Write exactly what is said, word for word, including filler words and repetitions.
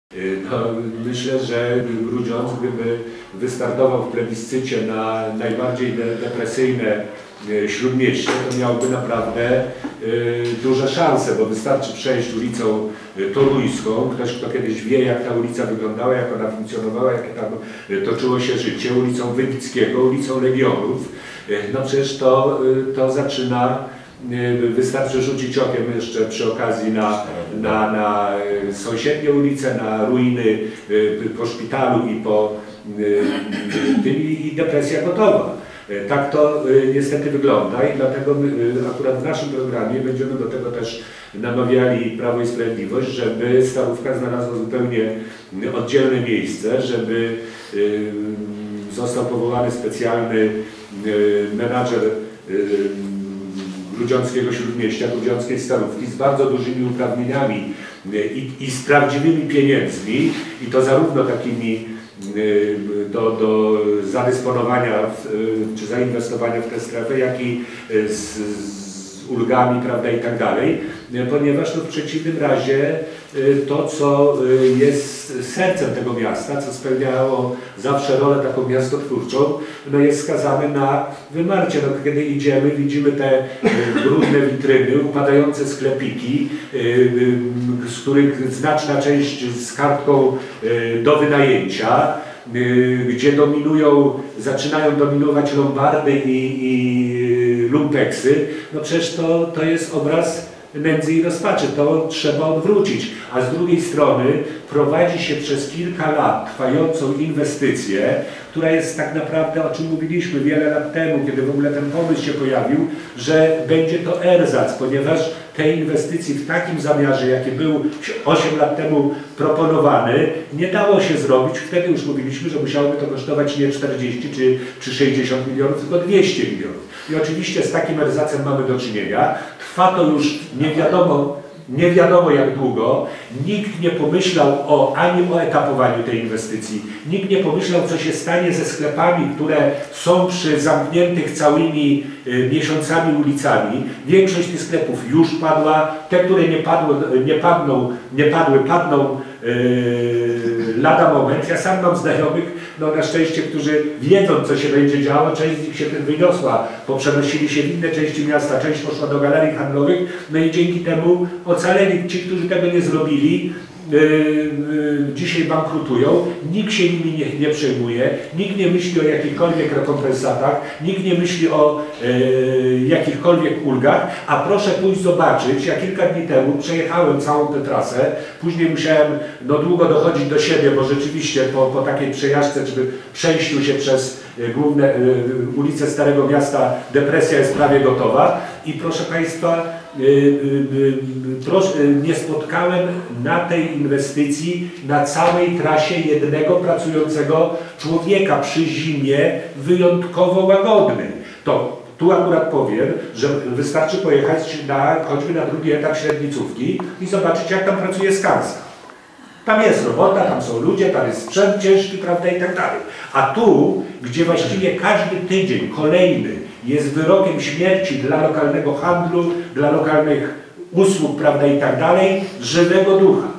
No, myślę, że Grudziądz, gdyby wystartował w plebiscycie na najbardziej de depresyjne śródmieście, to miałby naprawdę y, duże szanse, bo wystarczy przejść ulicą Toruńską. Ktoś, kto kiedyś wie, jak ta ulica wyglądała, jak ona funkcjonowała, jakie tam toczyło się życie, ulicą Wybickiego, ulicą Legionów, y, no przecież to, y, to zaczyna. Wystarczy rzucić okiem jeszcze przy okazji na, na, na sąsiednie ulice, na ruiny po szpitalu i po tym i depresja gotowa. Tak to niestety wygląda i dlatego my akurat w naszym programie będziemy do tego też namawiali Prawo i Sprawiedliwość, żeby Starówka znalazła zupełnie oddzielne miejsce, żeby został powołany specjalny menadżer Grudziąckiego Śródmieścia, Grudziąckiej Starówki z bardzo dużymi uprawnieniami i, i z prawdziwymi pieniędzmi i to zarówno takimi do, do zadysponowania w, czy zainwestowania w tę strefę, jak i z, z ulgami, prawda, i tak dalej, ponieważ no, w przeciwnym razie to, co jest sercem tego miasta, co spełniało zawsze rolę taką miastotwórczą, no jest skazane na wymarcie. No, kiedy idziemy, widzimy te brudne witryny, upadające sklepiki, z których znaczna część z kartką do wynajęcia, gdzie dominują, zaczynają dominować lombardy i, i lumpeksy. No przecież to, to jest obraz nędzy i rozpaczy, to trzeba odwrócić. A z drugiej strony prowadzi się przez kilka lat trwającą inwestycję, która jest tak naprawdę, o czym mówiliśmy wiele lat temu, kiedy w ogóle ten pomysł się pojawił, że będzie to erzac, ponieważ tej inwestycji w takim zamiarze, jaki był osiem lat temu proponowany, nie dało się zrobić. Wtedy już mówiliśmy, że musiałoby to kosztować nie czterdzieści czy, czy sześćdziesiąt milionów, tylko dwieście milionów. I oczywiście z takim erzacem mamy do czynienia. Trwa to już nie wiadomo, nie wiadomo jak długo. Nikt nie pomyślał o, ani o etapowaniu tej inwestycji. Nikt nie pomyślał, co się stanie ze sklepami, które są przy zamkniętych całymi y, miesiącami ulicami. Większość tych sklepów już padła. Te, które nie, padło, nie, padną, nie padły, padną yy, lada moment. Ja sam mam znajomych, no na szczęście, którzy wiedzą, co się będzie działo. Część z nich się tym wyniosła, poprzenosili się w inne części miasta, część poszła do galerii handlowych, no i dzięki temu ocaleli. Ci, którzy tego nie zrobili, yy, yy, dzisiaj bankrutują, nikt się nimi nie, nie przejmuje, nikt nie myśli o jakichkolwiek rekompensatach, nikt nie myśli o yy, jakichkolwiek ulgach, a proszę pójść zobaczyć, ja kilka dni temu przejechałem całą tę trasę, później musiałem no, długo dochodzić do siebie, bo rzeczywiście po, po takiej przejażdżce, czy przejściu się przez yy, główne yy, ulice Starego Miasta, depresja jest prawie gotowa i proszę Państwa, Yy, yy, proszę, nie spotkałem na tej inwestycji, na całej trasie jednego pracującego człowieka przy zimie wyjątkowo łagodnej. To tu akurat powiem, że wystarczy pojechać na, choćby na drugi etap średnicówki i zobaczyć, jak tam pracuje Skanska. Tam jest robota, tam są ludzie, tam jest sprzęt ciężki, prawda, i tak dalej. A tu, gdzie właściwie każdy tydzień kolejny jest wyrokiem śmierci dla lokalnego handlu, dla lokalnych usług, prawda, i tak dalej, żywego ducha.